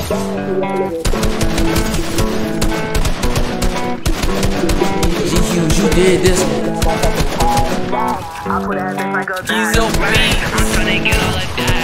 GQ, you did this. He's so free. I'm tryna get all of that.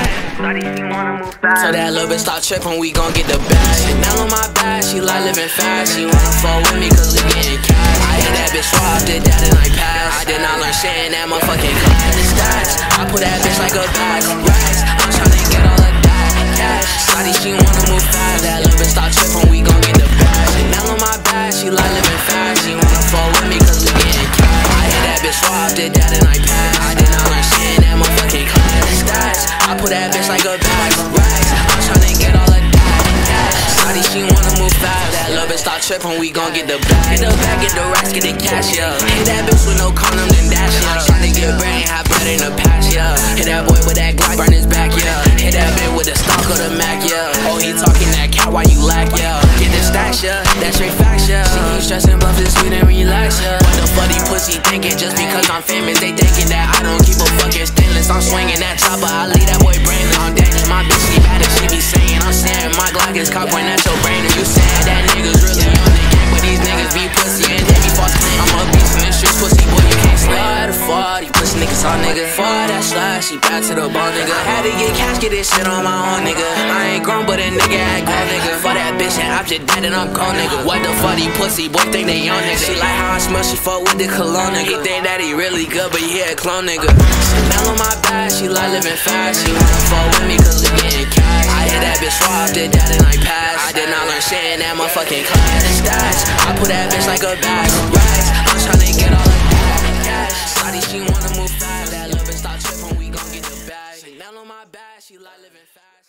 So that little bitch stop trippin', we gon' get the bag. Chanel on my back, she like living fast. She wanna fuck with me cause we getting cash. I hit that bitch raw, did that and I passed. I did not learn shit in that motherfucking class. The stats, I put that bitch like a bag of racks. I'm tryna get all of that cash. Shawty, she wanna move fast. That little bitch stop trippin', we gon' get the bag. Chanel on my back, she like living fast. She wanna fuck with me cause we getting cash. I hit that bitch raw, did that and I passed. I did not learn shit in that motherfucking class. The stats, I put that bitch like a bag of racks. I'm tryna get all of that cash. Shawty, she wanna move fast. That little bitch stop trippin', we gon' get the bag. Get the bag, get the racks, get the cash, yeah. Hit that bitch with no condom, then dash, yeah. Tryna get bread, ain't have bread in the past, yeah. Hit that boy with that Glock, burn his back, yeah. Hit that bitch with the stock of the Mac, yeah. Oh, he talking that cat, why you lack, yeah. Get the stacks, yeah. That straight facts, yeah. She keep stressing, bluff this sweet and relax, yeah. What the fuck these pussy thinking? Just because I'm famous, they thinking that I don't keep a fucking stainless. I'm swinging that chopper, I leave that boy brainless. I'm dangerous, my bitch she bad and she be saying I'm saying my Glock is cock point at your brain. And you saying that niggas really on the game, but these niggas be pussy and they be false claim. I'm a beast in the streets, pussy boy, you can't slay. Why the fuck these pussy niggas on nigga? Fuck that slide, she back to the bone, nigga. Had to get cash, get this shit on my own, nigga. I ain't grown, but a nigga act grown, nigga. For that bitch and I'm just dead and I'm cold, nigga. What the fuck these pussy boy think they on, nigga? She like how I smell, she fuck with the cologne, nigga. He think that he really good, but he a clone, nigga. Chanel on my back, she like living fast. She wanna fuck with me cause we getting cash. I hit that bitch raw, did that and I passed. I did not learn shit in that motherfucking class. The stats, I put that bitch like a bag of racks. I'm tryna get all of that cash. Shawty, she wanna move fast. That little bitch stop trippin', we gon' get the bag. Chanel on my back, she like living fast.